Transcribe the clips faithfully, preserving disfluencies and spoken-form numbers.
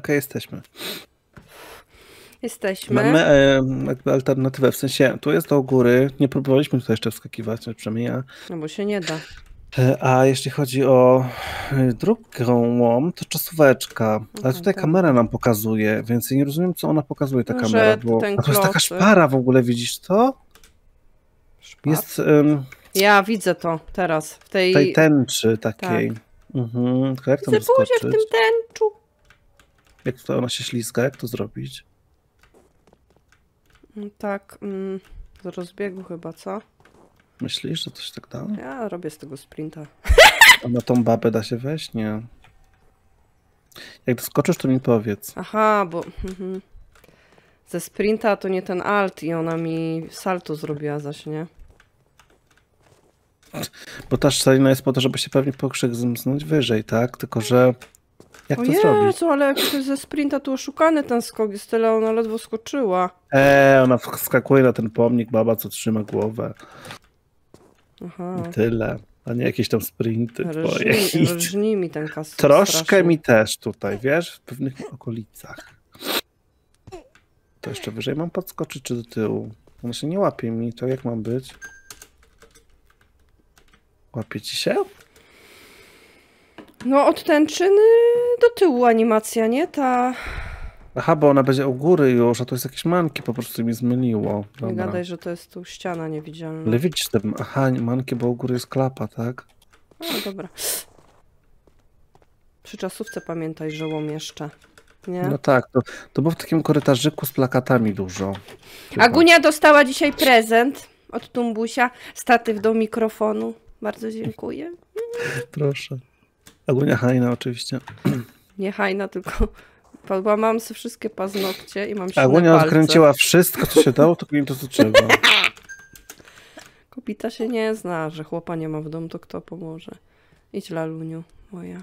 okay, jesteśmy. Jesteśmy. Mamy e, jakby alternatywę, w sensie tu jest do góry, nie próbowaliśmy tutaj jeszcze wskakiwać, przynajmniej ja. No bo się nie da. A jeśli chodzi o drugą, to czasóweczka. Ale Aha, tutaj tak. kamera nam pokazuje, więc ja nie rozumiem, co ona pokazuje, ta No, kamera. że Bo... ten A to jest taka klocek. szpara w ogóle, widzisz to? Szpar? Jest um, Ja widzę to teraz. W tej, tej tęczy takiej. Tak. Mhm. Tylko jak tam Widzę buzię w wyskoczyć? tym tęczu. Jak to ona się ślizga? Jak to zrobić? No tak, mm, z rozbiegu chyba, co? Myślisz, że to się tak da? Ja robię z tego sprinta. A na tą babę da się wejść? Nie. Jak doskoczysz, to mi powiedz. Aha, bo mhm. ze sprinta to nie ten alt i ona mi salto zrobiła zaś, nie? Bo ta szalina jest po to, żeby się pewnie pokrzyknąć wyżej, tak? Tylko, że jak O to zrobić? Jezu, ale jak to jest ze sprinta, to oszukany ten skok jest tyle, ona ledwo skoczyła. Eee, ona wskakuje na ten pomnik, baba, co trzyma głowę. Aha. I tyle. A nie jakieś tam sprinty twoje. Rżnij, rżnij mi ten kas. Troszkę strasznie. mi też tutaj, wiesz? W pewnych okolicach. To jeszcze wyżej mam podskoczyć, czy do tyłu? Ona się nie łapie mi, to jak mam być? Łapie ci się? No od tęczyny do tyłu animacja, nie? Ta... Aha, bo ona będzie u góry już, a to jest jakieś manki, po prostu mi zmyliło. Dobra. Nie gadaj, że to jest tu ściana niewidzialna. Ale widzisz, te... aha, manki, bo u góry jest klapa, tak? No dobra. Przy czasówce pamiętaj, że łom jeszcze. Nie? No tak, to, to było w takim korytarzyku z plakatami dużo. Chyba. Agunia dostała dzisiaj prezent od Tumbusia. Statyw do mikrofonu. Bardzo dziękuję. Proszę. Agunia Hajna oczywiście. Nie hajna, tylko łamałam sobie wszystkie paznokcie i mam silne Agunia palce. odkręciła wszystko, co się dało, tylko nie to, co trzeba. Kobita się nie zna, że chłopa nie ma w domu, to kto pomoże? Idź, laluniu moja.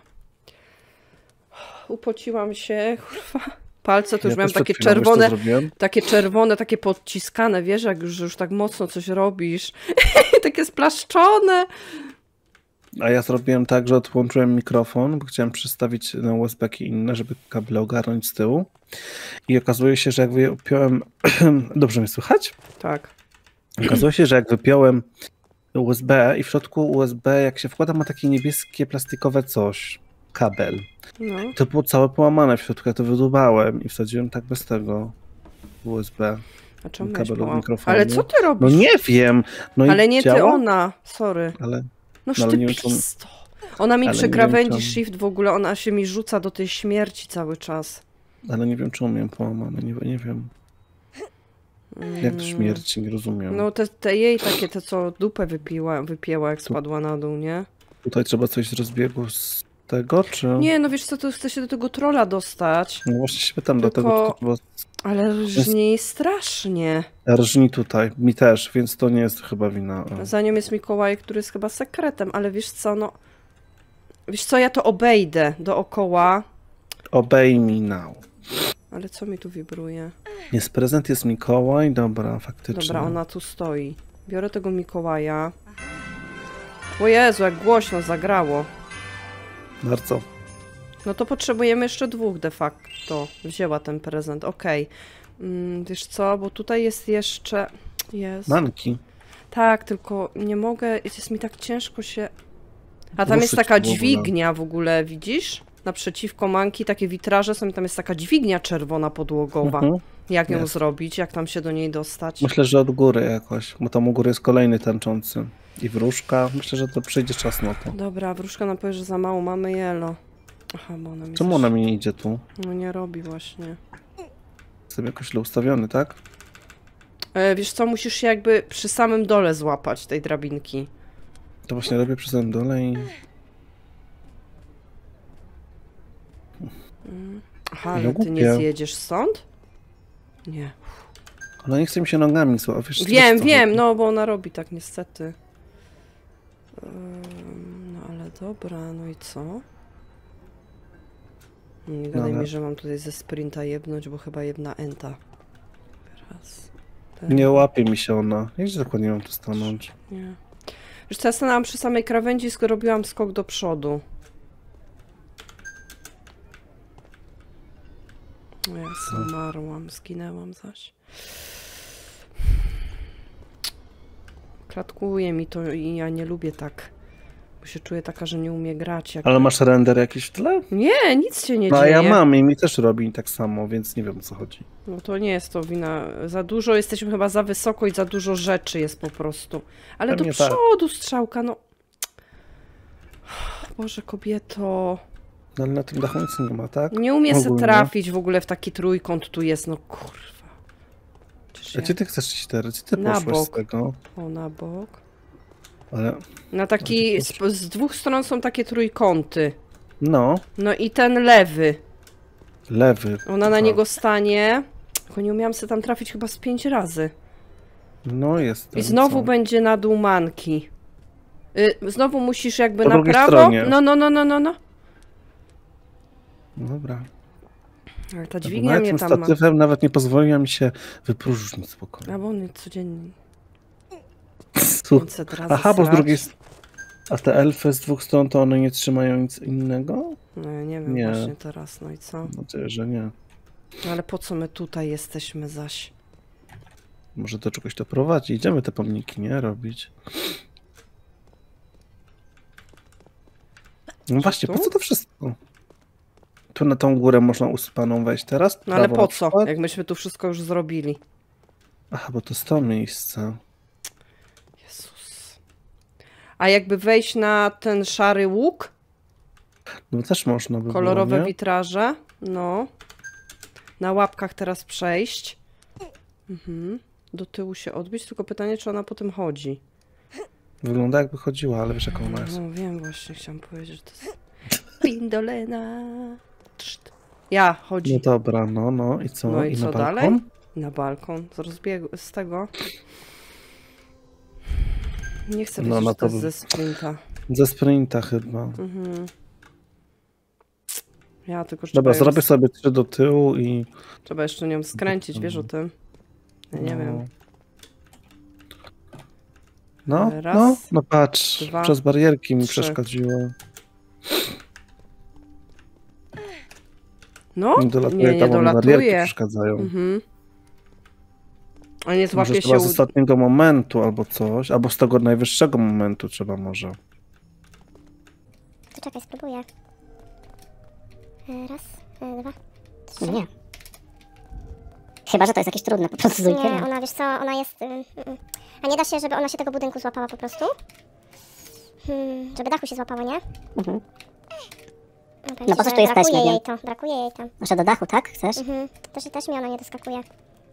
Upociłam się, kurwa. Palce to już Ja miałam też przed takie chwilą już to czerwone, zrobiłem. takie czerwone, takie podciskane, wiesz, jak już, już tak mocno coś robisz. Takie splaszczone. A ja zrobiłem tak, że odłączyłem mikrofon, bo chciałem przestawić na U S B-ki inne, żeby kable ogarnąć z tyłu. I okazuje się, że jak wypiąłem... Dobrze mnie słychać? Tak. Okazuje się, że jak wypiąłem U S B i w środku U S B, jak się wkłada, ma takie niebieskie, plastikowe coś. Kabel. No. To było całe połamane w środku, ja to wydubałem i wsadziłem tak bez tego U S B. A czemu kabel miałeś od poła- mikrofonu. Ale co ty No robisz? nie wiem. No Ale i nie ty, działa? ona. Sorry. Ale, No no, ale ty nie wiem, czy on- pisto. Ona mi ale przy nie wiem, krawędzi czy on- shift w ogóle, ona się mi rzuca do tej śmierci cały czas. ale nie wiem, czy umiem połamane, nie, nie wiem. Jak do śmierci, nie rozumiem. No te, te jej takie, te co dupę wypiła, wypięła jak spadła na dół, nie? Tutaj trzeba coś z rozbiegu z tego, czy... Nie, no wiesz co, to chce się do tego trolla dostać. No właśnie się pytam, Tylko- dlatego to trzeba... Ale rżnij strasznie. Rżni tutaj, mi też, więc to nie jest chyba wina. o. Za nią jest Mikołaj, który jest chyba sekretem, ale wiesz co, no... Wiesz co, ja to obejdę dookoła. Obejmij now. Ale co mi tu wibruje? Jest prezent, jest Mikołaj, dobra, faktycznie. Dobra, ona tu stoi. Biorę tego Mikołaja. O Jezu, jak głośno zagrało. Bardzo. No to potrzebujemy jeszcze dwóch de facto. Wzięła ten prezent, okej. Mm, wiesz co, bo tutaj jest jeszcze... Jest. Manki. Tak, tylko nie mogę, jest mi tak ciężko się... A tam Ruszyć jest taka w ogóle. dźwignia w ogóle, widzisz? Naprzeciwko manki takie witraże są i tam jest taka dźwignia czerwona podłogowa. Mhm. Jak ją Jest. zrobić? Jak tam się do niej dostać? Myślę, że od góry jakoś, bo tam u góry jest kolejny tęczący. I wróżka. Myślę, że to przyjdzie czas na to. Dobra, wróżka nam powie, że za mało mamy jelo. Aha, bo ona mi Czemu coś- ona mi nie idzie tu? No nie robi właśnie. Jestem jakoś źle ustawiony, tak? E, wiesz co, musisz się jakby przy samym dole złapać tej drabinki. To właśnie robię przy samym dole i... Aha, No ale ty nie głupie. zjedziesz stąd? Nie. Ona nie chce mi się nogami złapać. Wiesz, Wiem, co wiem, chodzi? no bo ona robi tak niestety. Ym, no ale dobra, no i co? Nie gadaj ale- mi, że mam tutaj ze sprinta jebnąć, bo chyba jedna enta. Raz. Ten, Nie łapie mi się ona. Jak dokładnie mam tu stanąć? nie. Wiesz co, ja stanęłam przy samej krawędzi i robiłam skok do przodu. Ja zmarłam, zginęłam zaś. Klatkuje mi to i ja nie lubię tak. Bo się czuję taka, że nie umie grać. Jak... Ale masz render jakiś w tle? Nie, nic się nie No a dzieje. ja mam i mi też robi tak samo, więc nie wiem o co chodzi. No to nie jest to wina. Za dużo jesteśmy chyba za wysoko i za dużo rzeczy jest po prostu. Ale Pewnie do przodu strzałka, no. Boże, kobieto. No, ale na tym dachu nic nie ma, tak? Nie umie się Ogólnie. trafić w ogóle w taki trójkąt tu jest, no kurwa. Przecież A ja... gdzie ty chcesz iść teraz? Gdzie ty Na poszłaś z bok. tego? O, na bok. Ale... Na taki... Z, z dwóch stron są takie trójkąty. No, No i ten lewy. lewy. Ona na Aha. niego stanie. Tylko nie umiałam sobie tam trafić chyba z pięć razy. No jest. I znowu co? będzie na dół manki. Y, znowu musisz jakby Po na drugiej prawo. stronie. No, no, no, no, no, no. Dobra. Ale ta Bo dźwignia nawet mnie tym tam ma. statywem nawet nie pozwoliła mi się wypróżnić spokojnie. A bo on codziennie Tu. pięćset razy Aha, bo z srać. drugiej strony... A te elfy z dwóch stron to one nie trzymają nic innego? No ja nie wiem Nie. właśnie teraz, no i co? Znaczy, że nie. No ale po co my tutaj jesteśmy zaś? Może do czegoś to prowadzi. Idziemy te pomniki, nie? Robić. No właśnie, tu? po co to wszystko? Tu na tą górę można usypaną wejść teraz? No ale Prawo po na co? przykład? Jak myśmy tu wszystko już zrobili. Aha, bo to jest to miejsce. Jezus. A jakby wejść na ten szary łuk? No też można by Kolorowe było, nie? witraże. No. Na łapkach teraz przejść. Mhm. Do tyłu się odbić, tylko pytanie, czy ona po tym chodzi. Wygląda jakby chodziła, ale wiesz jaką ona jest. No wiem, właśnie chciałam powiedzieć, że to jest Pindolena. Trzt. Ja, chodzi. No dobra, no, no i co? No i I co na dalej? balkon? Na balkon. Z rozbiegu, z tego. Nie chcę No, wiedzieć, no że to to jest by- ze sprinta. Ze sprinta chyba. Mhm. Ja tylko że Dobra, trzeba, ją, zrobię sobie trzy do tyłu i... trzeba jeszcze nią skręcić, wiesz o tym? Ja nie no. wiem. No, Raz, no, no patrz, dwa, przez barierki mi trzy. przeszkodziło. No? Nie dolatuje, Nie, nie tam one barierki dolatuje. przeszkadzają. Mhm. A nie Może złapie trzeba się... z U... ostatniego momentu albo coś, albo z tego najwyższego momentu trzeba może. To czekaj, spróbuję. E, Raz, e, dwa, trzy. Nie. Chyba, że to jest jakieś trudne po prostu z Nie, ujkiem. ona, wiesz co, ona jest... y, y, y. A nie da się, żeby ona się tego budynku złapała po prostu? Hmm, żeby dachu się złapała, nie? Mhm. No, powiem No ci, po co że tu jesteśmy, brakuje nie? jej to, brakuje jej tam. Może do dachu, tak? Chcesz? Mhm. Też, też mi ona nie doskakuje.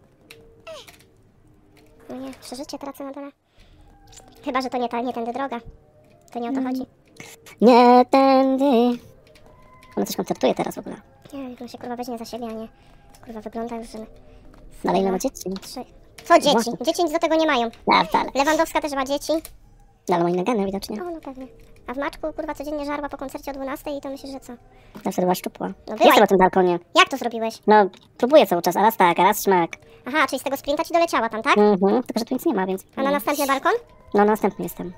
No nie, przeżycie tracę na dole. Chyba, że to nie, ta, nie tędy droga. To nie o to chodzi. Nie tędy. Ona coś koncertuje teraz w ogóle. Nie wiem, on się kurwa weźmie za siebie, a nie... Kurwa wygląda już, że... Dalej ile ma dzieci? Trzy. Co dzieci? Właśnie. Dzieci nic do tego nie mają. Ja wcale. Lewandowska też ma dzieci. No, ale ma inne geny widocznie. O, no pewnie. A w Maczku, kurwa, codziennie żarła po koncercie o dwunastej i to myślisz, że co? Ja wtedy była szczupła. No Jestem była. na tym balkonie. Jak to zrobiłeś? No, próbuję cały czas, a raz tak, a raz śmak. Aha, czyli z tego sprinta ci doleciała tam, tak? Mhm, tylko że tu nic nie ma, więc... A na następny balkon? No, następny jestem.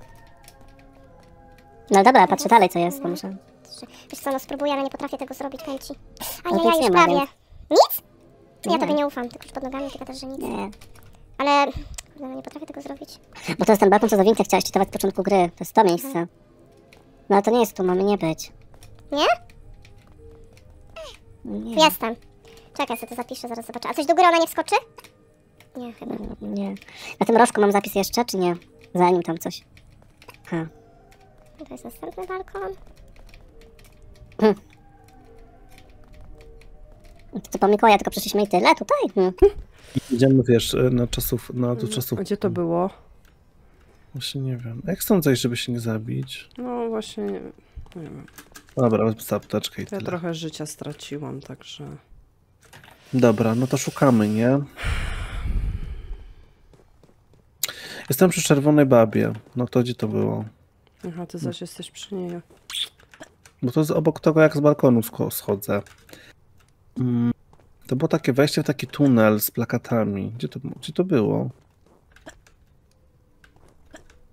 No dobra, patrzę dalej co jest, bo muszę... Trzy. Wiesz co, no spróbuję, ale nie potrafię tego zrobić, powiem ci. A No nie, to ja nic już nie ma, prawie. więc- Nic? Ja Nie. tobie nie ufam, tylko już pod nogami, tylko też, że nic. Nie. Ale... Kurde, no nie potrafię tego zrobić. Bo to jest ten balkon, co za Winkę chciałaś czytować w początku gry. To jest to miejsce. No ale to nie jest tu, mamy nie być. Nie? Nie. Jestem. Czekaj, sobie to zapiszę, zaraz zobaczę. A coś do góry ona nie wskoczy? Nie, chyba. Nie. Na tym rożku mam zapis jeszcze, czy nie? Zanim tam coś. Ha. To jest następny balkon. To po Mikołaja tylko przyszliśmy i tyle tutaj. Hmm. Idziemy, wiesz, na czasów, na do czasów... A gdzie to było? Właśnie nie wiem. Jak stąd zejść, żeby się nie zabić? No właśnie, nie wiem. Nie wiem. Dobra, wezmę sobie apteczkę i Ja tyle. trochę życia straciłam, także... Dobra, no to szukamy, nie? Jestem przy czerwonej babie. No to gdzie to było? Aha, ty zaś jesteś przy niej. Bo to jest obok tego, jak z balkonu scho- schodzę. Mm, to było takie wejście w taki tunel z plakatami. Gdzie to, gdzie to było?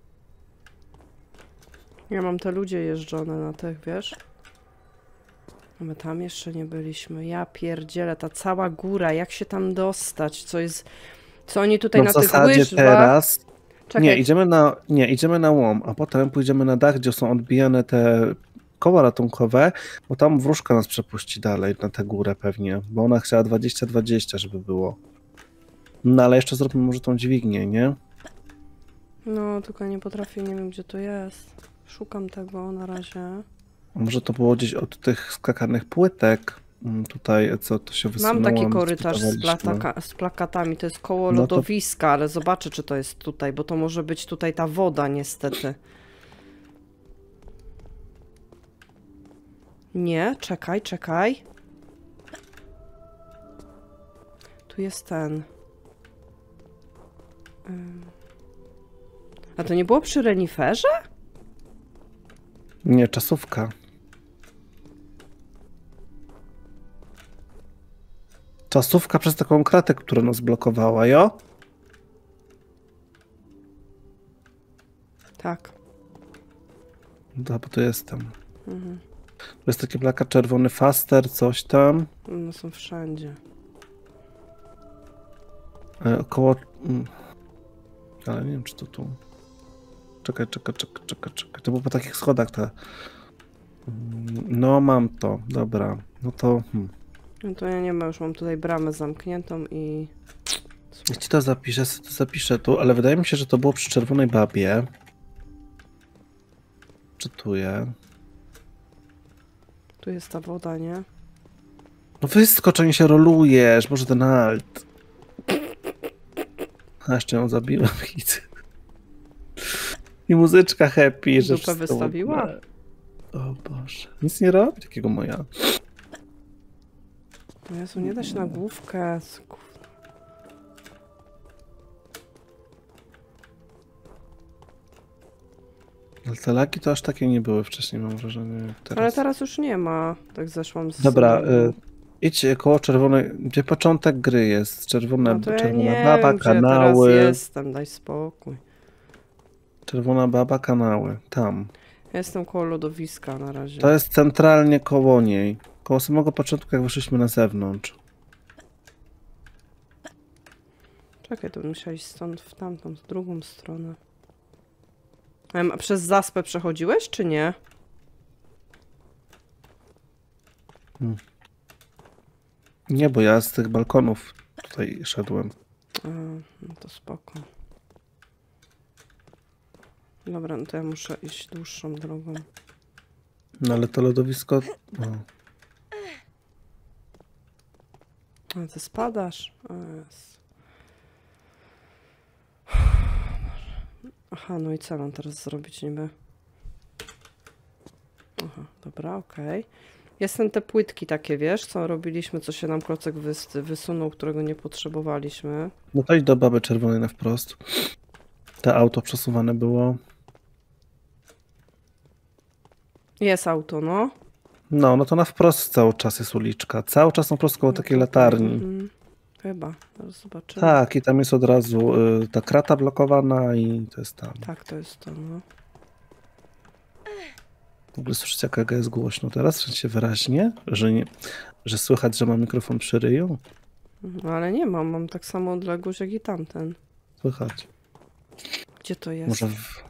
Ja mam te ludzie jeżdżone na tych, wiesz? My tam jeszcze nie byliśmy. Ja pierdzielę, ta cała góra, jak się tam dostać? Co jest... Co oni tutaj No na w tych zasadzie łyżwach... teraz... Czekaj, Nie, idziemy na, nie, idziemy na łom, a potem pójdziemy na dach, gdzie są odbijane te koła ratunkowe, bo tam wróżka nas przepuści dalej na tę górę pewnie, bo ona chciała dwadzieścia dwadzieścia, żeby było. No ale jeszcze zróbmy może tą dźwignię, nie? No, tylko nie potrafię, nie wiem gdzie to jest. Szukam tego na razie. A może to było gdzieś od tych skakanych płytek, mm, tutaj, co to się wysunęło. Mam taki korytarz z, spytawaliśmy. plataka, z plakatami, to jest koło No to- lodowiska, ale zobaczę czy to jest tutaj, bo to może być tutaj ta woda niestety. Nie, czekaj, czekaj. Tu jest ten. Ym. A to nie było przy reniferze? Nie, czasówka. Czasówka przez taką kratę, która nas blokowała, jo? Tak. No, bo tu jestem. Mhm. To jest taki plakat czerwony faster, coś tam. No są wszędzie. E, około... mm. Ale nie wiem, czy to tu... Czekaj, czekaj, czekaj, czekaj, czekaj. To było po takich schodach te... Mm, No, mam to. Dobra. No to... Hmm. No to ja nie ma, już mam tutaj bramę zamkniętą i... Jak ci to zapiszę, sobie to zapiszę tu, ale wydaje mi się, że to było przy czerwonej babie. Czytuję. Tu jest ta woda, nie? No wyskocz, nie się rolujesz, może ten alt. A jeszcze ją zabiłem, widzę. I muzyczka happy, że Dupę wszystko wystawiła? w ogóle- O Boże. Nic nie robi takiego moja. O Jezu, nie da się na główkę. Gówno. Ale te laki to aż takie nie były wcześniej, mam wrażenie. jak Teraz. Ale teraz już nie ma. Tak zeszłam z... Dobra, y, idź koło czerwonej, gdzie początek gry jest. Czerwona, No to ja czerwona nie baba, wiem, gdzie ja kanały. teraz jestem, daj spokój. Czerwona baba, kanały. Tam. Ja jestem koło lodowiska na razie. To jest centralnie koło niej. Koło samego początku, jak wyszliśmy na zewnątrz. Czekaj, to bym musiała iść stąd w tamtą, w drugą stronę. Em, A przez zaspę przechodziłeś, czy nie? Nie, bo ja z tych balkonów tutaj szedłem. A, no to spoko. Dobra, no to ja muszę iść dłuższą drogą. No ale to lodowisko... O. A ty spadasz? O Jezu. Aha, no i co mam teraz zrobić niby? Aha, dobra, okej. Jestem te płytki takie, wiesz, co robiliśmy, co się nam klocek wys wysunął, którego nie potrzebowaliśmy. No to idź do baby czerwonej na wprost. Te auto przesuwane było. Jest auto, no. No, no to na wprost cały czas jest uliczka. Cały czas na wprost koło takiej latarni. Mhm. Chyba, zaraz zobaczymy. Tak, i tam jest od razu y, ta krata blokowana i to jest tam. Tak, to jest to, no. W ogóle słyszycie, jak Aga jest głośno teraz? W sensie wyraźnie? Że, nie, że słychać, że ma mikrofon przy ryju? No ale nie mam, mam tak samo odległość jak i tamten. Słychać. Gdzie to jest? Może w,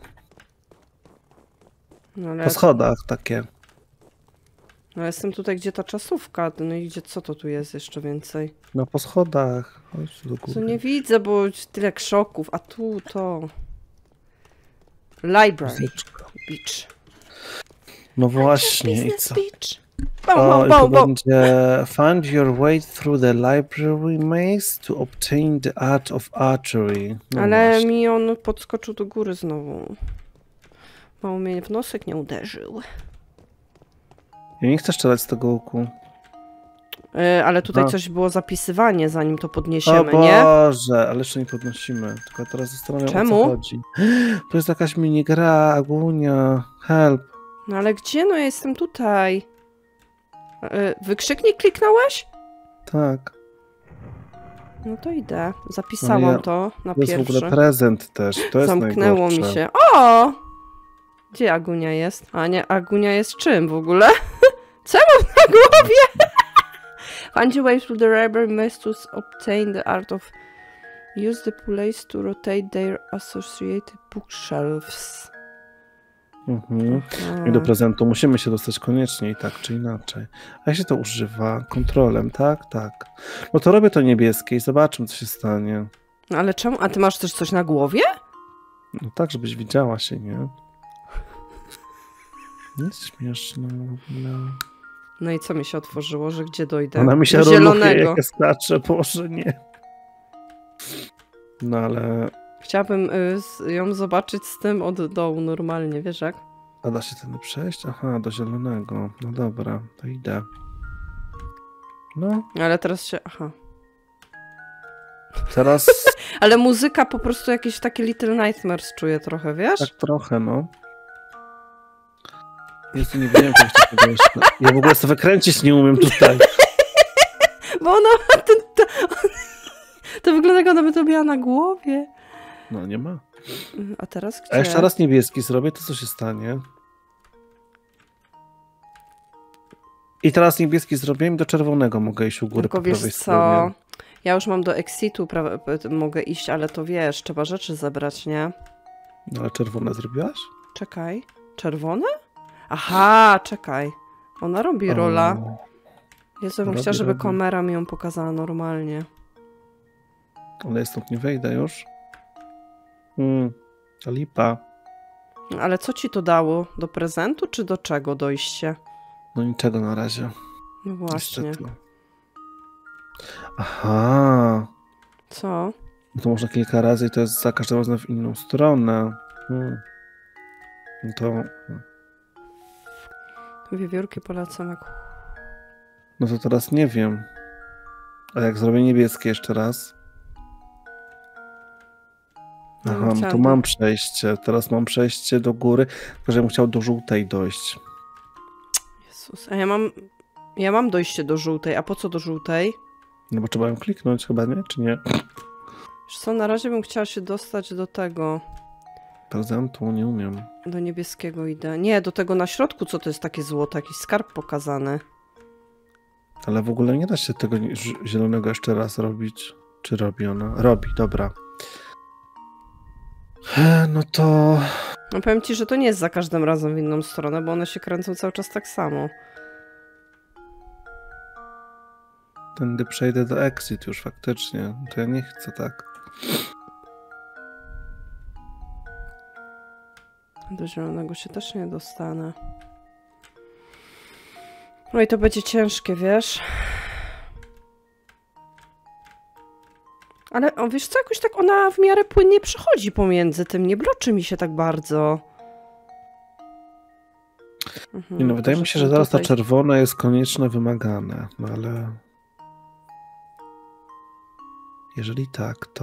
No ale, po schodach takie. no jestem tutaj, gdzie ta czasówka, no i gdzie, co to tu jest jeszcze więcej? No po schodach. Chodź do Co góry. nie widzę, bo tyle krzoków, a tu to... Library Muzyczka. Beach. No właśnie, i Business co? Beach. Bom, O, bom, i to bom, bom. będzie find your way through the library maze to obtain the art of archery. No Ale właśnie. mi on podskoczył do góry znowu. Mało mnie w nosek nie uderzył. Ja nie chcę strzelać z tego łuku. Yy, ale tutaj A. coś było zapisywanie, zanim to O podniesiemy, nie? Boże, ale jeszcze nie podnosimy. Tylko ja teraz zastanawiam się, o Czemu? co chodzi. To jest jakaś minigra, Agunia. Help. No ale gdzie? No ja jestem tutaj. Yy, wykrzyknik kliknąłeś? Tak. No to idę. Zapisałam Ale ja- to na To jest w pierwszy. ogóle prezent też. To jest Zamknęło mi najgorsze. się. O! Gdzie Agunia jest? A nie, Agunia jest czym w ogóle? Co ja mam głowie! Find your way through the library must to obtain the art of... Use the place to rotate their associated bookshelves. Mhm. I do prezentu musimy się dostać koniecznie i tak czy inaczej. A jak się to używa? Kontrolem, tak? Tak. No to robię to niebieskie i zobaczymy, co się stanie. No ale czemu? A ty masz też coś na głowie? No tak, żebyś widziała się, nie? Nie śmieszne. No. No i co mi się otworzyło, że gdzie dojdę? Ona mi się Do roluje, zielonego. jak skacze, Boże, nie. No ale... Chciałabym y, z- ją zobaczyć z tym od dołu normalnie, wiesz jak? A da się ten przejść? Aha, do zielonego. No dobra, to idę. No, Ale teraz się... Aha. teraz Ale muzyka po prostu jakieś takie Little Nightmares czuję trochę, wiesz? tak trochę, no. Jezu, nie wiem, jak to tego jeszcze. Ja w ogóle sobie wykręcić nie umiem tutaj. Bo ona... To, to, to wygląda jak ona by to miała na głowie. No, nie ma. A teraz gdzie? A jeszcze raz niebieski zrobię, to co się stanie? I teraz niebieski zrobię i do czerwonego mogę iść u góry Tylko po wiesz prawej co? stronie. Ja już mam do Exitu, pra... mogę iść, ale to wiesz, trzeba rzeczy zebrać, nie? No, ale czerwone zrobiłaś? Czekaj. Czerwone? Aha, czekaj. Ona robi rola. O, Jezu, ja bym robi, chciała, żeby robi. kamera mi ją pokazała normalnie. ale ja stąd nie wejdę już. Hmm, to lipa. Ale co ci to dało? Do prezentu, czy do czego dojście? No niczego na razie. No właśnie. Niestety. Aha. Co? No to można kilka razy i to jest za każdym razem w inną stronę. Hmm. No to, Wiewiórki polecam jak... no to teraz nie wiem. A jak zrobię niebieskie jeszcze raz? No, Aha, no to chciałam mam do- przejście. Teraz mam przejście do góry, tylko że bym chciał do żółtej dojść. Jezus, a ja mam... Ja mam dojście do żółtej, a po co do żółtej? No bo trzeba ją kliknąć chyba, nie? Czy nie? Wiesz co, na razie bym chciała się dostać do tego... Prezentu nie umiem. Do niebieskiego idę. Nie, do tego na środku, co to jest takie złoto, jakiś skarb pokazany. Ale w ogóle nie da się tego ni- ż- zielonego jeszcze raz robić. Czy robi ona? Robi, dobra. E, No to... No powiem ci, że to nie jest za każdym razem w inną stronę, bo one się kręcą cały czas tak samo. Tędy przejdę do exit już faktycznie. To ja nie chcę tak. Do zielonego się też nie dostanę. No i to będzie ciężkie, wiesz? Ale o, wiesz co, jakoś tak ona w miarę płynnie przechodzi pomiędzy tym, nie bloczy mi się tak bardzo. Mhm, Nie no, wydaje to, mi się, że zaraz ta tutaj- czerwona jest koniecznie wymagane. No ale... Jeżeli tak, to...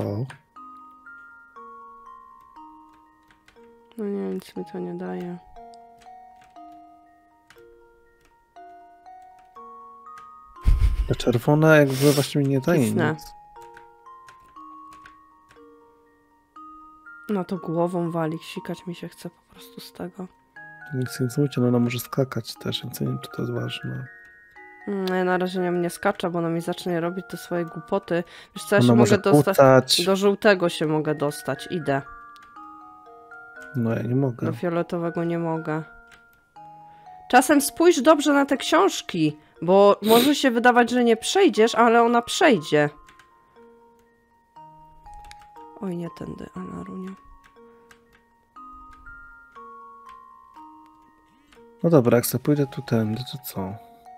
No nie, nic mi to nie daje. Ta czerwona jakby właśnie mi nie daje Kisnę. nic. No to głową wali, sikać mi się chce po prostu z tego. Nic nie zmówicie, no ona może skakać też, więc nie wiem, czy to jest ważne. Mm, ja na razie nią nie skaczę, bo ona mi zacznie robić te swoje głupoty. Wiesz co, ja Ona się może mogę dostać... kłócać. Do żółtego się mogę dostać, idę. No ja nie mogę. Do fioletowego nie mogę. Czasem spójrz dobrze na te książki, bo może się wydawać, że nie przejdziesz, ale ona przejdzie. Oj, nie tędy, Anaruniu. No dobra, jak sobie pójdę tu tędy, to co?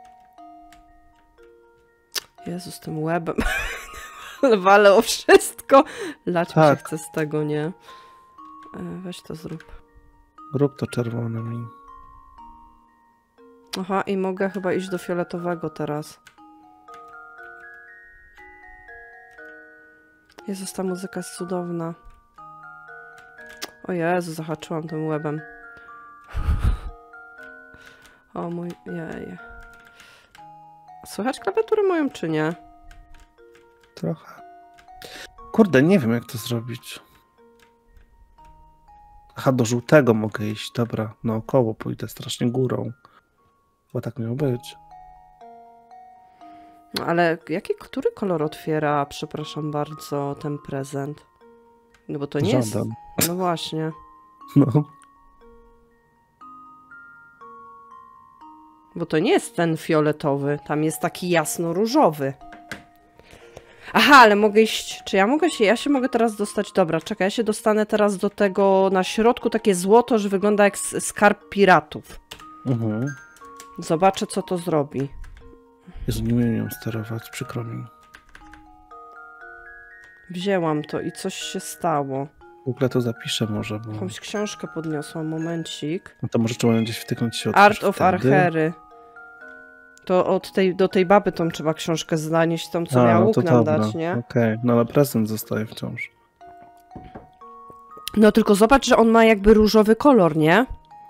Jezu, z tym łebem. Walę o wszystko. Lać mi się Tak. chce z tego, nie? E, Weź to zrób. Rób to czerwonymi. Aha, i mogę chyba iść do fioletowego teraz. Jezus, ta muzyka jest cudowna. O Jezu, zahaczyłam tym łebem. O mój, jej. Słychać klawiaturę moją, czy nie? Trochę. Kurde, nie wiem jak to zrobić. Aha, do żółtego mogę iść. Dobra, naokoło pójdę strasznie górą. Bo tak miało być. No, ale jaki, który kolor otwiera, przepraszam bardzo, ten prezent? No bo to nie jest... Żaden. No właśnie. No. Bo to nie jest ten fioletowy, tam jest taki jasno-różowy. Aha, ale mogę iść... Czy ja mogę się... Ja się mogę teraz dostać... Dobra, czekaj, ja się dostanę teraz do tego... Na środku takie złoto, że wygląda jak s- skarb piratów. Mhm. Zobaczę, co to zrobi. Jezu, nie umiem nią sterować, przykro mi. Wzięłam to i coś się stało. W ogóle to zapiszę może, bo... Jakąś książkę podniosłam, momencik. No to może trzeba gdzieś wtyknąć się Art of Archery. To od tej, do tej baby tą trzeba książkę zanieść, tą co A, miała no łuk to nam dobra. dać, nie? Okej, okay. No ale prezent zostaje wciąż. No tylko zobacz, że on ma jakby różowy kolor, nie?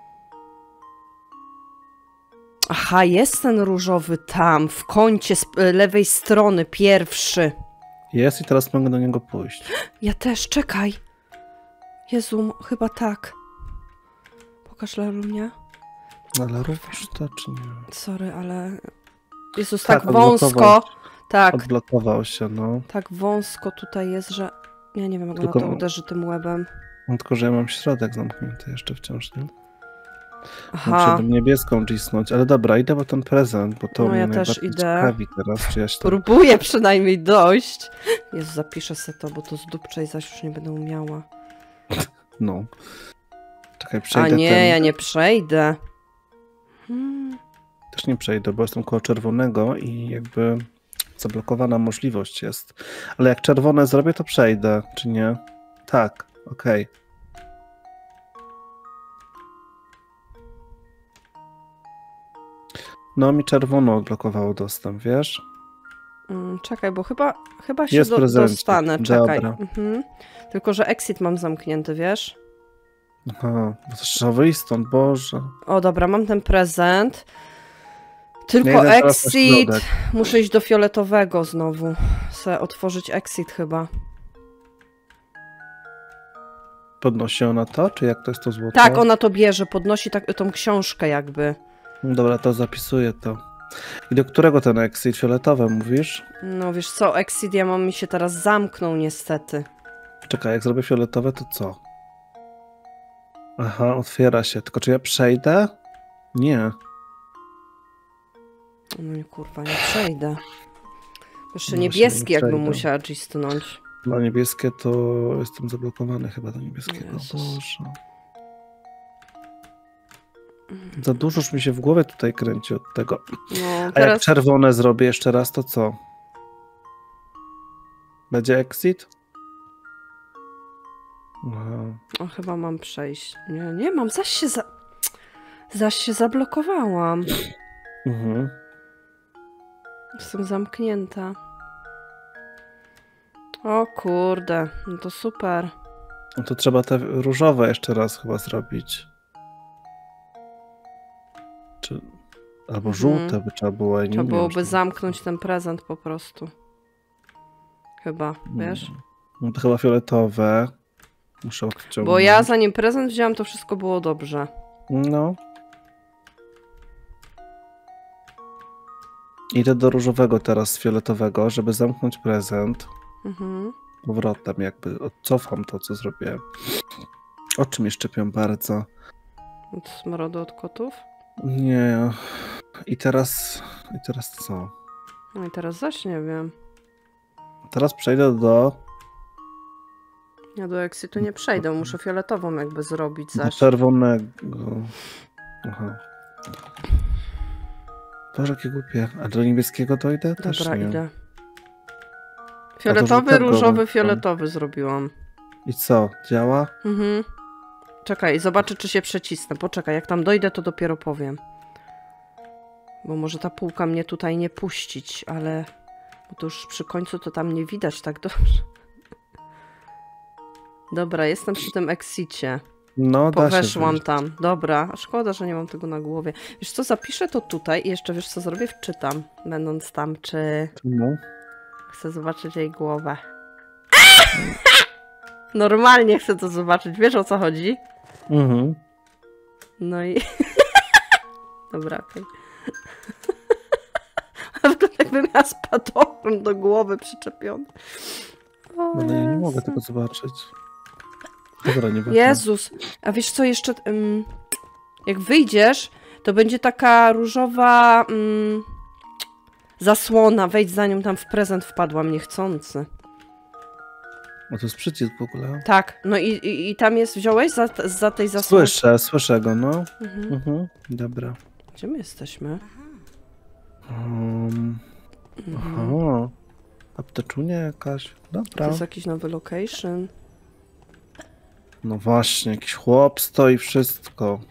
Aha, jest ten różowy tam, w kącie z lewej strony, pierwszy. Jest i teraz mogę do niego pójść. Ja też, czekaj. Jezu, chyba tak. Pokaż Larunia. Ale również to czy nie? Sorry, ale... Jezus, Tak, tak wąsko. odblokował. Tak, Odblokował się, no. tak wąsko tutaj jest, że... Ja nie wiem, jak Tylko- ona to uderzy tym łebem. No, tylko, że ja mam środek zamknięty jeszcze wciąż, nie? Aha, Muszę niebieską cisnąć, ale dobra, idę po ten prezent, bo to No, mnie ja też najbardziej idę. ciekawi teraz, czy ja się tam... próbuję przynajmniej dojść. Jezu, zapiszę se to, bo to z dupczej zaś już nie będę umiała. No. Czekaj, A przejdę nie, ten... ja nie przejdę. Hmm. Też nie przejdę, bo jestem koło czerwonego i jakby zablokowana możliwość jest. Ale jak czerwone zrobię, to przejdę, czy nie? Tak, okej. No mi czerwono odblokowało dostęp, wiesz? Mm, czekaj, bo chyba, chyba się Jest do, prezencik. dostanę. Czekaj. Dobra. Mhm. Tylko, że exit mam zamknięty, wiesz? Aha, bo to trzeba wyjść stąd, Boże. O, dobra, mam ten prezent. Ja Tylko idę teraz na exit. środek. Muszę iść do fioletowego znowu. Se otworzyć exit chyba. Podnosi ona to, czy jak to jest to złoto? Tak, ona to bierze, podnosi tak, tą książkę jakby. Dobra, to zapisuję to. I do którego ten exit? Fioletowe mówisz? No wiesz co, exit ja mam mi się teraz zamknął niestety. Czekaj, jak zrobię fioletowe, to co? Aha, otwiera się. Tylko czy ja przejdę? Nie. No nie, kurwa, nie przejdę. Jeszcze No niebieski właśnie, nie jakbym przejdę. musiała cisnąć. Na niebieskie to jestem zablokowany chyba do niebieskiego. Jezus. Boże. Za dużo już mi się w głowie tutaj kręci od tego. No, A jak teraz... czerwone zrobię jeszcze raz, to co? Będzie exit? Aha. O, chyba mam przejść. Nie, nie mam, zaś się za... Zaś się zablokowałam. Mhm. Jestem zamknięta. O kurde, no to super. No to trzeba te różowe jeszcze raz chyba zrobić. Czy... Albo Mhm. żółte by trzeba było. Ja nie Trzeba umiem byłoby już. zamknąć ten prezent po prostu. Chyba, wiesz? No to chyba fioletowe. Muszę odciągnąć. Bo ja zanim prezent wzięłam, to wszystko było dobrze. No. Idę do różowego teraz, z fioletowego, żeby zamknąć prezent. Mhm. Powrotem jakby odcofam to, co zrobiłem. Oczy mnie szczepią bardzo. Od smrodu od kotów. Nie. I teraz... I teraz co? No i teraz zaś nie wiem. Teraz przejdę do... Ja do exitu nie przejdę, muszę fioletową jakby zrobić do zaś. czerwonego. Aha. Boże, jakie głupie. A do niebieskiego dojdę? Też Dobra, nie. idę. Fioletowy, żółtego różowy, włączam. fioletowy zrobiłam. I co? Działa? Mhm. Czekaj, zobaczę, czy się przecisnę. Poczekaj, jak tam dojdę, to dopiero powiem. Bo może ta półka mnie tutaj nie puścić, ale... Bo to już przy końcu to tam nie widać tak dobrze. Dobra, jestem przy tym exicie. No, da się Poweszłam wyjść. tam. Dobra, a szkoda, że nie mam tego na głowie. Wiesz co, zapiszę to tutaj i jeszcze wiesz co zrobię? Wczytam, będąc tam, czy... Czemu? Chcę zobaczyć jej głowę. Normalnie chcę to zobaczyć. Wiesz, o co chodzi? Mhm. No i... Dobra, okej. Wygląda jakby miała spadochron do głowy przyczepiony. O, Ale ja nie mogę Jezu. tego zobaczyć. Dobra, nie Jezus, a wiesz co jeszcze, ym, jak wyjdziesz, to będzie taka różowa ym, zasłona, wejdź za nią, tam w prezent wpadłam niechcący. A to jest przycisk w ogóle. Tak, no i, i, i tam jest, wziąłeś za, za tej zasłony? Słyszę, słyszę go, no. Mhm. Mhm. Dobra. Gdzie my jesteśmy? Um, Mhm. aha. Apteczunia jakaś. To Dobra. jest jakiś nowy location. No właśnie, jakiś chłop stoi, wszystko.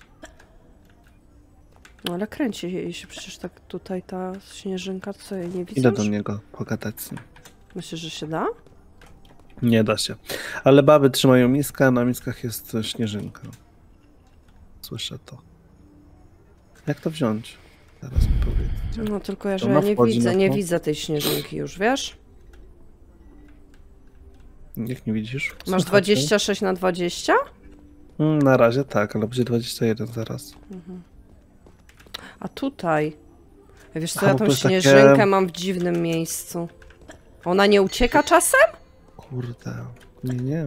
No ale kręci jej się przecież tak tutaj ta śnieżynka, co jej nie widzę. Idę do niego pogadać z nim. Myślisz, że się da? Nie da się. Ale baby trzymają miskę, a na miskach jest śnieżynka. Słyszę to. Jak to wziąć? Teraz mi powiedzcie. No tylko ja, że Ona ja nie wchodzi widzę, na nie to? widzę tej śnieżynki już, wiesz? Jak nie widzisz? Masz Słuchajcie. dwadzieścia sześć na dwadzieścia? Mm, Na razie tak, ale będzie dwadzieścia jeden zaraz. A tutaj... Wiesz co, Aha, ja bo tą to jest takie- śnieżynkę mam w dziwnym miejscu. Ona nie ucieka czasem? Kurde. Nie, nie.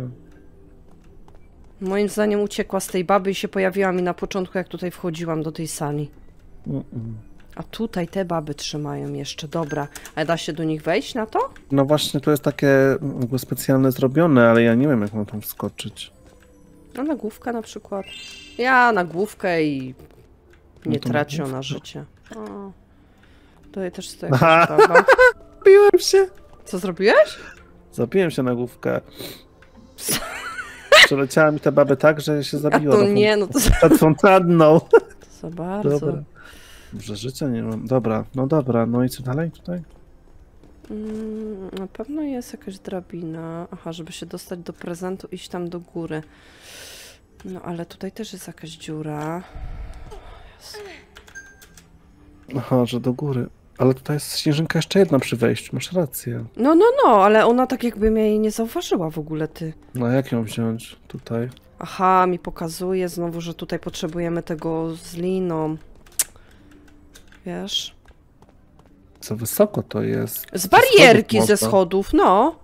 Moim zdaniem uciekła z tej baby i się pojawiła mi na początku, jak tutaj wchodziłam do tej sali. Mm-mm. A tutaj te baby trzymają jeszcze, dobra. A da się do nich wejść na to? No właśnie, to jest takie jakby specjalne zrobione, ale ja nie wiem, jak mam tam wskoczyć. A na główkę na przykład. Ja na główkę i nie No to na traci ona główkę. życie. O. Tutaj też stoi Aha. jakaś baba. Zabiłem się! Co zrobiłeś? Zabiłem się na główkę. Przeleciała mi ta babę tak, że się A zabiła. to na nie, no to za, Przed fontanną. to za bardzo. Dobra. Może życia nie mam. Dobra, no dobra, no i co dalej tutaj? Mm, na pewno jest jakaś drabina. Aha, żeby się dostać do prezentu, iść tam do góry. No ale tutaj też jest jakaś dziura. Jezu. Aha, że do góry. Ale tutaj jest śnieżynka jeszcze jedna przy wejściu, masz rację. No, no, no, ale ona tak jakby mnie jej nie zauważyła w ogóle, ty. No jak ją wziąć tutaj? Aha, mi pokazuje znowu, że tutaj potrzebujemy tego z liną. Wiesz? Co wysoko to jest? Z barierki schodów ze można. schodów, no.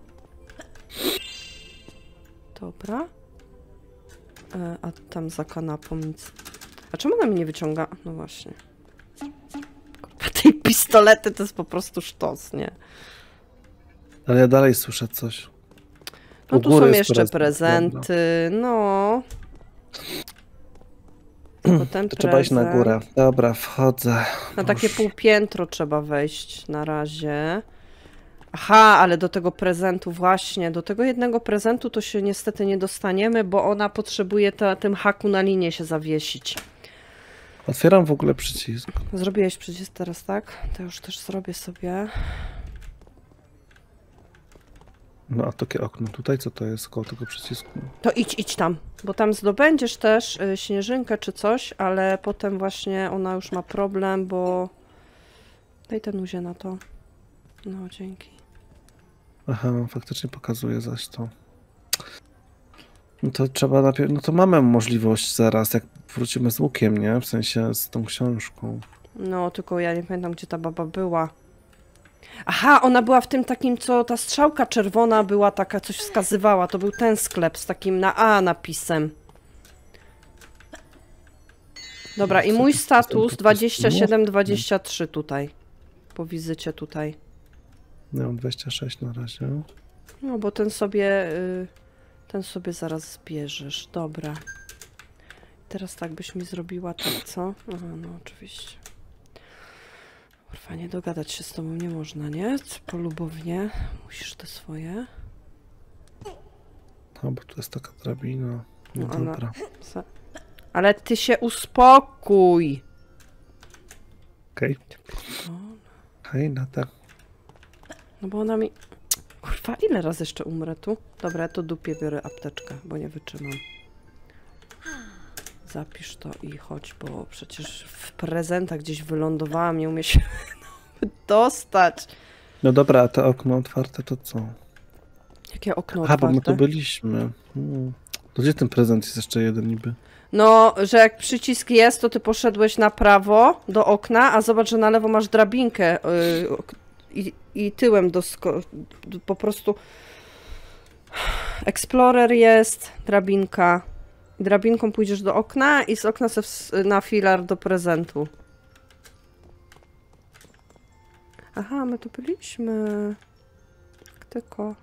Dobra. E, a tam za kanapą nic. A czemu ona mi nie wyciąga? No właśnie. Kurwa, tej pistolety to jest po prostu sztos, nie? Ale ja dalej słyszę coś. No U tu góry są jest jeszcze prezent, prezenty, no. Tylko ten To trzeba iść na prezent. górę. Dobra, wchodzę. Na takie Już. półpiętro trzeba wejść na razie. Aha, ale do tego prezentu właśnie, do tego jednego prezentu to się niestety nie dostaniemy, bo ona potrzebuje ta, tym haku na linię się zawiesić. Otwieram w ogóle przycisk. Zrobiłeś przycisk teraz, tak? To już też zrobię sobie. No a takie okno tutaj, co to jest koło tego przycisku? To idź, idź tam, bo tam zdobędziesz też y, śnieżynkę czy coś, ale potem właśnie ona już ma problem, bo... Daj ten uzie na to. No, dzięki. Aha, faktycznie pokazuje zaś to. No to trzeba najpierw, no to mamy możliwość zaraz, jak wrócimy z łukiem, nie? W sensie z tą książką. No, tylko ja nie pamiętam, gdzie ta baba była. Aha, ona była w tym takim, co ta strzałka czerwona była taka, coś wskazywała. To był ten sklep z takim na A napisem. Dobra, i mój status dwadzieścia siedem dwadzieścia trzy tutaj. Po wizycie tutaj. Ja mam dwadzieścia sześć na razie. No, bo ten sobie... y, ten sobie zaraz zbierzesz. Dobra. Teraz tak byś mi zrobiła tak, co? Aha, no oczywiście. Kurwa, nie dogadać się z tobą nie można, nie? Polubownie. Musisz te swoje. No, bo tu jest taka drabina. No No, ona- dobra. Za- Ale ty się uspokój! Okej. O, Hej, Nata. no bo ona mi... Kurwa, ile razy jeszcze umrę tu? Dobra, ja to dupię, biorę apteczkę, bo nie wytrzymam. Zapisz to i chodź, bo przecież w prezentach gdzieś wylądowałam, nie umie się dostać. No dobra, a to okno otwarte to co? Jakie okno Aha, bo my tu otwarte? byliśmy. Hmm. To gdzie ten prezent jest jeszcze jeden niby? No, że jak przycisk jest, to ty poszedłeś na prawo do okna, a zobacz, że na lewo masz drabinkę yy, i, i tyłem do, sko- po prostu Explorer jest, drabinka. Drabinką pójdziesz do okna i z okna se w- na filar do prezentu. Aha, my tu byliśmy. Tylko.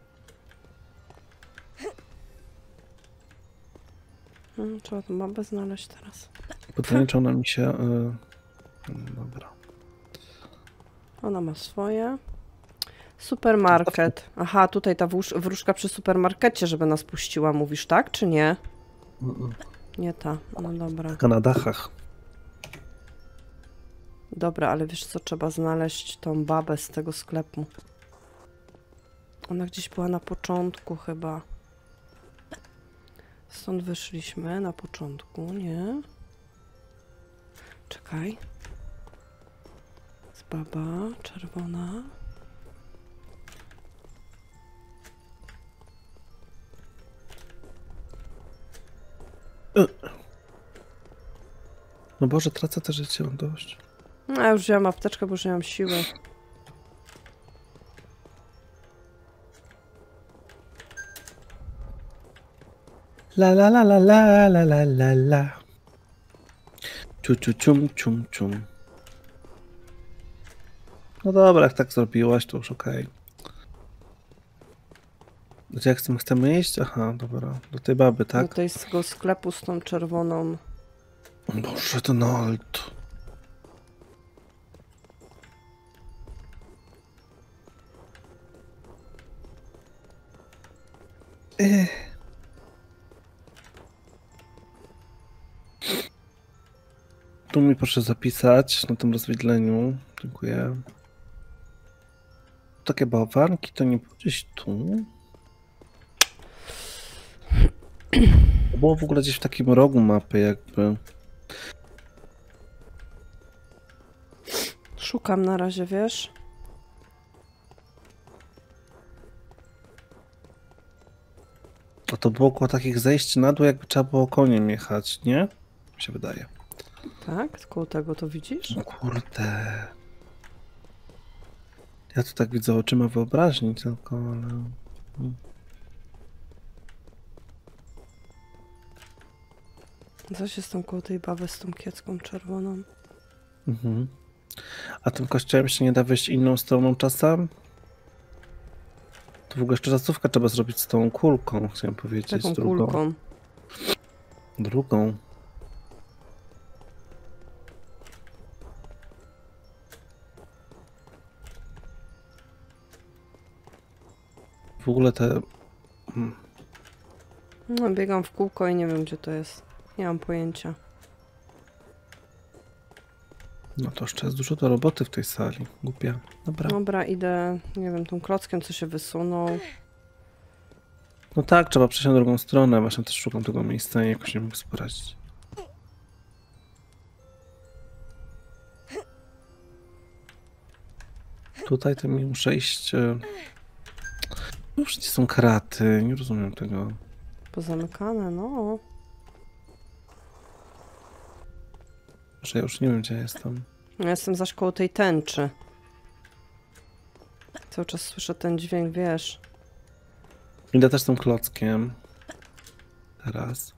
Hmm, trzeba tą babę znaleźć teraz. Pytanie, czy ona mi się... Y... Dobra. Ona ma swoje. Supermarket. Aha, tutaj ta wróż- wróżka przy supermarkecie, żeby nas puściła, mówisz, tak? Czy nie? Mm-mm. Nie ta. No dobra. Taka na dachach. Dobra, ale wiesz co, trzeba znaleźć tą babę z tego sklepu. Ona gdzieś była na początku chyba. Stąd wyszliśmy na początku, nie? Czekaj. Z baba, czerwona. No Boże, tracę te życie, mam dość. No, ja już wziąłem apteczkę, bo już nie mam siły. La la la la la la la la la. Ciu, ciu, cium, cium, cium. No dobra, jak tak zrobiłaś, to już okej. Gdzie jak chcemy, chcemy iść? Aha, dobra. Do tej baby, Do tak? tego sklepu z tą czerwoną. Boże, Donald. Ech. Tu mi proszę zapisać na tym rozwidleniu. Dziękuję. Takie bałwanki to nie gdzieś tu. To było w ogóle gdzieś w takim rogu mapy jakby. Szukam na razie, wiesz? A to było koło takich zejść na dół, jakby trzeba było koniem jechać, nie? Mi się wydaje. Tak? Koło tego to widzisz? No kurde. Ja to tak widzę oczyma wyobraźni tylko, ale... Hmm. Coś jest tam koło tej bawy z tą kiecką czerwoną. Mhm. A tym kościołem się nie da wyjść inną stroną czasem? To w ogóle jeszcze czasówkę trzeba zrobić z tą kulką, chciałem powiedzieć. Taką drugą. kulką. Drugą. W ogóle te... Hmm. No, biegam w kółko i nie wiem, gdzie to jest. Nie mam pojęcia. No to jeszcze jest dużo do roboty w tej sali. Głupia. Dobra. Dobra, idę, nie wiem, tą klockiem, co się wysunął. No tak, trzeba przejść na drugą stronę. Właśnie też szukam tego miejsca i jakoś nie mogę sobie poradzić. Tutaj to mi muszę iść... e, Już nie są kraty, nie rozumiem tego. Pozamykane, no. Że ja już nie wiem, gdzie jestem. Ja jestem zaś koło tej tęczy. Cały czas słyszę ten dźwięk, wiesz. Idę też tym klockiem. Teraz.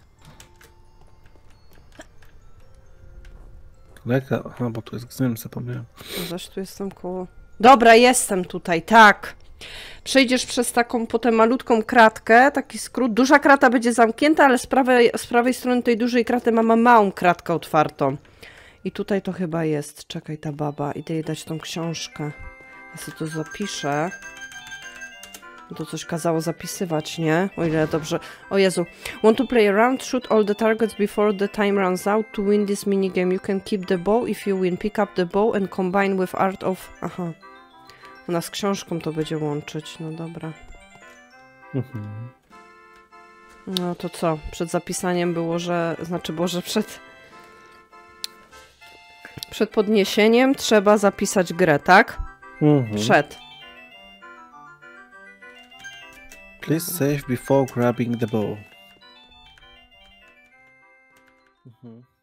Leka, aha, bo tu jest gzym, zapomniałem. No zaś tu jestem koło... Dobra, jestem tutaj, tak. Przejdziesz przez taką potem malutką kratkę, taki skrót. Duża krata będzie zamknięta, ale z prawej, z prawej strony tej dużej kraty mamy małą kratkę otwartą. I tutaj to chyba jest. Czekaj, ta baba. Idę jej dać tą książkę. Ja sobie to zapiszę. To coś kazało zapisywać, nie? O ile dobrze... O Jezu. Want to play around? Shoot all the targets before the time runs out. To win this minigame, you can keep the bow. If you win, pick up the bow and combine with art of... Aha. Ona z książką to będzie łączyć. No dobra. Mhm. No to co? Przed zapisaniem było, że... Znaczy, było, że przed... Przed podniesieniem trzeba zapisać grę, tak? Mhm. Przed. Please save before grabbing the bow. Mhm.